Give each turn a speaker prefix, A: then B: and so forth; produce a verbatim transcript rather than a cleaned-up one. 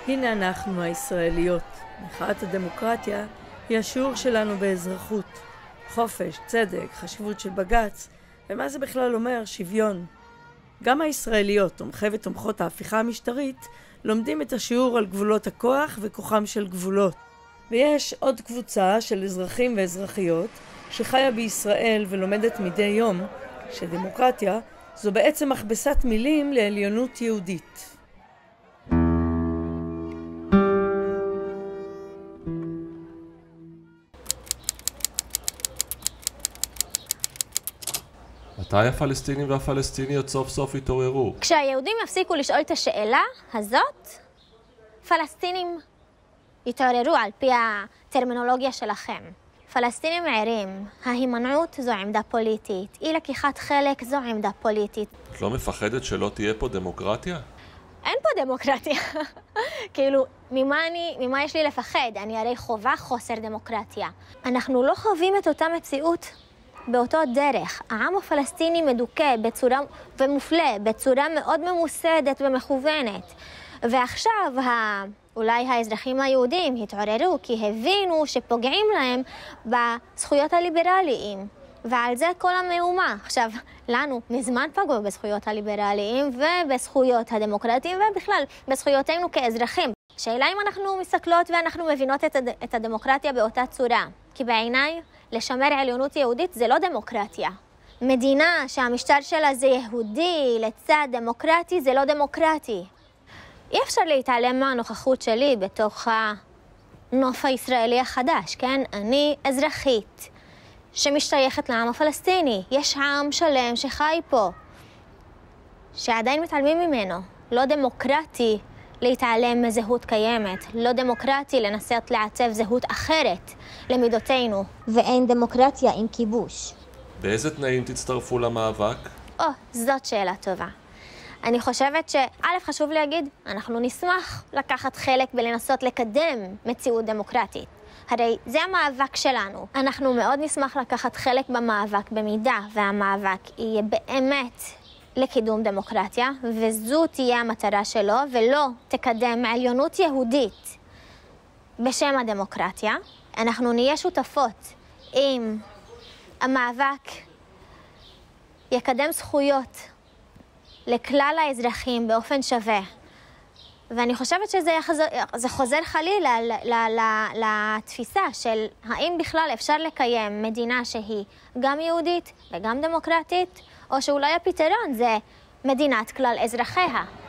A: הנה אנחנו הישראליות. מחאת הדמוקרטיה היא השיעור שלנו באזרחות. חופש, צדק, חשיבות של בג"ץ, ומה זה בכלל אומר שוויון. גם הישראליות, תומכי ותומכות ההפיכה המשטרית, לומדים את השיעור על גבולות הכוח וכוחם של גבולות. ויש עוד קבוצה של אזרחים ואזרחיות שחיה בישראל ולומדת מדי יום שדמוקרטיה זו בעצם מכבסת מילים לעליונות יהודית.
B: מתי הפלסטינים והפלסטיניות סוף סוף התעוררו?
C: כשהיהודים יפסיקו לשאול את השאלה הזאת, פלסטינים יתעוררו על פי הטרמינולוגיה שלכם. פלסטינים ערים, ההימנעות זו עמדה פוליטית, אי לקיחת חלק זו עמדה פוליטית.
B: את לא מפחדת שלא תהיה פה דמוקרטיה?
C: אין פה דמוקרטיה. כאילו, ממה, אני, ממה יש לי לפחד? אני הרי חובה חוסר דמוקרטיה. אנחנו לא חווים את אותה מציאות באותו דרך. העם הפלסטיני מדוכא בצורה, ומופלה בצורה מאוד ממוסדת ומכוונת. ועכשיו ה... אולי האזרחים היהודים התעוררו כי הבינו שפוגעים להם בזכויות הליברליים. ועל זה כל המהומה. עכשיו, לנו מזמן פגעו בזכויות הליברליים ובזכויות הדמוקרטיים ובכלל בזכויותינו כאזרחים. שאלה אם אנחנו מסתכלות ואנחנו מבינות את, הד... את הדמוקרטיה באותה צורה. כי בעיניי לשמר עליונות יהודית זה לא דמוקרטיה. מדינה שהמשטר שלה זה יהודי לצד דמוקרטי זה לא דמוקרטי. אי אפשר להתעלם מהנוכחות שלי בתוך הנוף הישראלי החדש, כן? אני אזרחית שמשתייכת לעם הפלסטיני. יש עם שלם שחי פה, שעדיין מתעלמים ממנו. לא דמוקרטי להתעלם מזהות קיימת. לא דמוקרטי לנסות לעצב זהות אחרת למידותינו. ואין דמוקרטיה עם כיבוש.
B: באיזה תנאים תצטרפו למאבק?
C: או, זאת שאלה טובה. אני חושבת שא' חשוב להגיד, אנחנו נשמח לקחת חלק ולנסות לקדם מציאות דמוקרטית. הרי זה המאבק שלנו. אנחנו מאוד נשמח לקחת חלק במאבק במידה והמאבק יהיה באמת לקידום דמוקרטיה, וזו תהיה המטרה שלו, ולא תקדם עליונות יהודית בשם הדמוקרטיה. אנחנו נהיה שותפות אם המאבק יקדם זכויות לכלל האזרחים באופן שווה. ואני חושבת שזה יחזור, זה חוזר חלילה לתפיסה של האם בכלל אפשר לקיים מדינה שהיא גם יהודית וגם דמוקרטית, או שאולי הפתרון זה מדינת כלל אזרחיה.